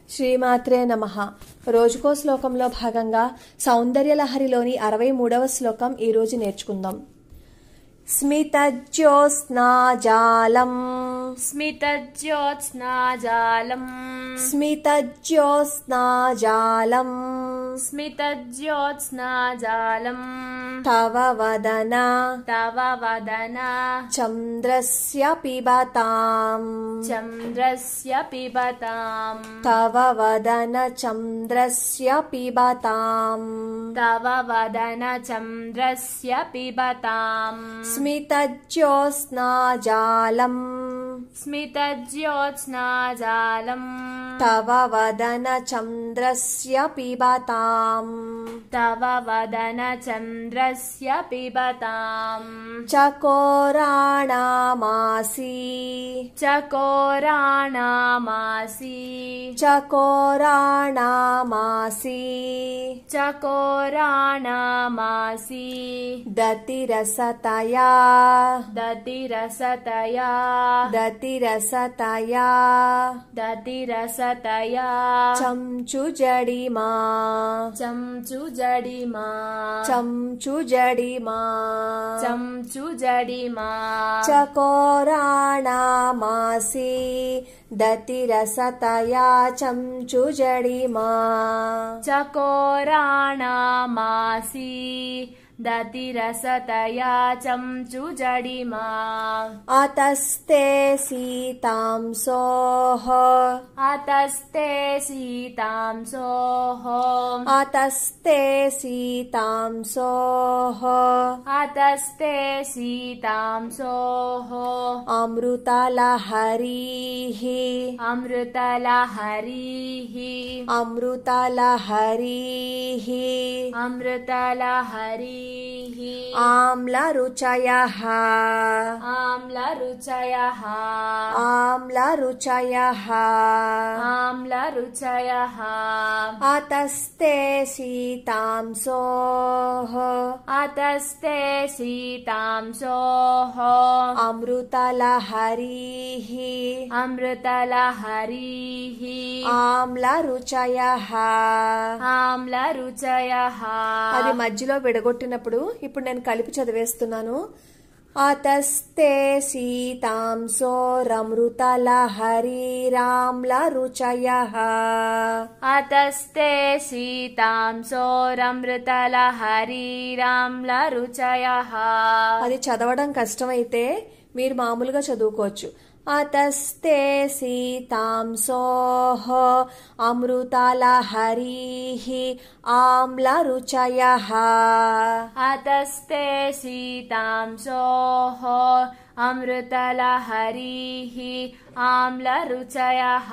శ్రీమాత్రే నమః. రోజుకో శ్లోకంలో భాగంగా సౌందర్యలహరిలోని 63వ శ్లోకం ఈ రోజు నేర్చుకుందాం. స్మితజ్యోత్స్నాజాలం స్మితజ్యోత్స్నాజాలం స్మితజ్యోత్స్నాజాలం స్మితజ్యోత్స్నాజాలం తవ వదన చంద్రస్య పిబతాం చంద్రస్య పిబతాం తవ వదన చంద్రస్య పిబతాం తవ వదన చంద్రస్య పిబతాం స్మితజ్యోత్స్నాజాలం స్మితజ్యోత్స్నాజాలం తవ వదన చంద్రస్య పిబతాం తవ వదన చంద్రస్య పిబతాం చకోరాణామాసి చకోరాణామాసి చకోరాణామాసి చకోరాణామాసి దతిరసతయా దతిరసతయా దతిరసతయా దతిరసతయా చంచుజడిమా చంచుజడిమా చంచుజడిమా చంచుజడిమా చకోరాణామాసి దతిరసతయా చంచుజడిమా చకోరాణామాసి దతిరసతయా చంచుజడిమా అతస్తే సీతాంసోః అతస్తే సీతాంసోః అతస్తే సీతాంసోః అతస్తే సీతాంసోః అమృతలహరీః అమృతలహరీః అమృతలహరీః అమృతలహరీః ఆమ్లరుచయః ఆమ్లరుచయః ఆమ్లరుచయః ఆమ్లరుచయః అతస్తే సీతాంసోః అతస్తే సీతాంసోః అమృతలహరీః అమృతలహరీః ఆమ్లరుచయః ఆమ్లరుచయః అది మధ్యలో విడగొట్టినప్పుడు ఇప్పుడు నేను కలిపి చదివేస్తున్నాను. అతస్తే సీతాంసోరమృతలహరీరామ్లరుచయః అతస్తే సీతాంసోరమృతలహరీరామ్లరుచయః అది చదవడం కష్టమైతే మీరు మామూలుగా చదువుకోవచ్చు. అతస్తే సీతాంసోః అమృతలహరీః ఆమ్లరుచయః అతస్తే సీతాంసోః అమృతలహరీః ఆమ్లరుచయః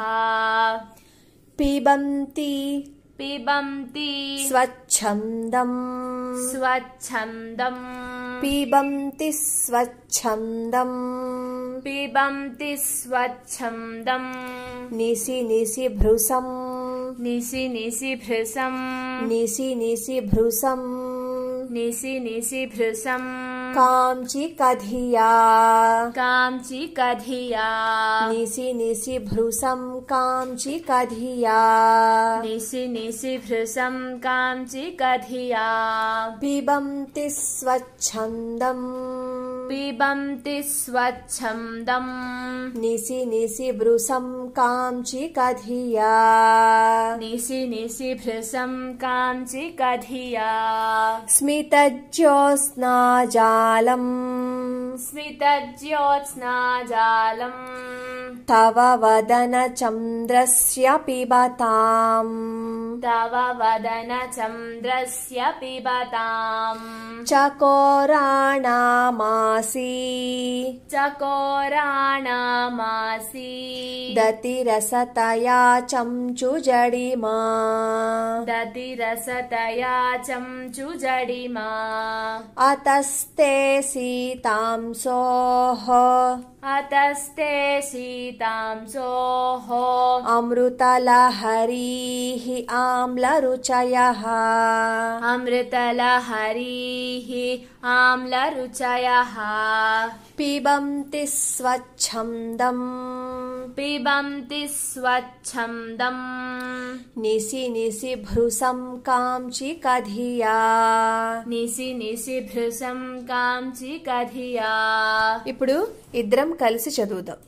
పిబంతి పిబంతి స్వచ్ఛందం స్వచ్ఛందం పిబంతి స్వచ్ఛందం పిబంతి స్వచ్ఛందం నిసి నిసి భృసం నిసి నిసి భృసం నిసి నిసి భృసం నిసి నిసి భృసం కాంచి కధియా కాంచి కధియా నిసి నిసి భృసం కాంచి కధియా నిసి నిసి భృసం కాంచి కధియా పిబంతి స్వచ్ఛందం పిబంతి స్వచ్ఛందం నిసి నిసి భృసం కాంచి కధియా నిసి నిసి భృసం కాంచి కధియా స్మితజ్యోత్స్నాజాలం స్మితజ్యోత్స్నాజాలం తవ వదన చంద్రస్య పిబతాం తవ వదన చంద్రస్య పిబతాం చకోరాణామాసి చకోరాణామాసి దతిరసతయా చంచుజడిమా దతిరసతయా చంచుజడిమా అతస్తే సీతాంసోః अतस्ते शीतांसोः अमृतलहरीः आम्लरुचयः अमृतलहरीः आम्लरुचयः पिबन्ति स्वच्छन्दम् पिबन्ति स्वच्छन्दम् निसि निसि भृशं काञ्चिकधिया निसि निसि भृशं काञ्चिकधिया ఇప్పుడు ఇద్దరం కలిసి చదువుదాం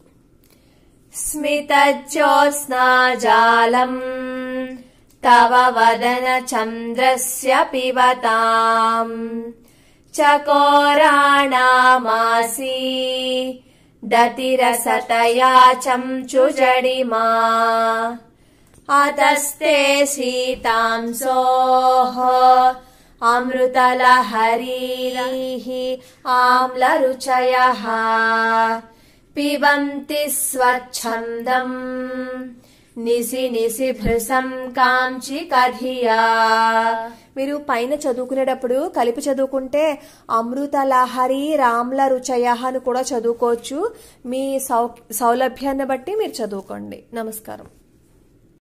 స్మితజ్యోత్స్నాజాలం తవ వదన చంద్రస్య పిబతాం చకోరాణామాసి దతిరసతయా చంచుజడిమా అతస్తే శీతాంసోః అమృతలహరీः ఆమ్లరుచయः పిబంతి స్వచ్ఛందం నిసి నిసి భృశం కాంచికధియా మీరు పైన చదువుకునేటప్పుడు కలిపి చదువుకుంటే అమృతలహరి రామ్ల రుచయ అని కూడా చదువుకోవచ్చు. మీ సౌలభ్యాన్ని బట్టి మీరు చదువుకోండి. నమస్కారం.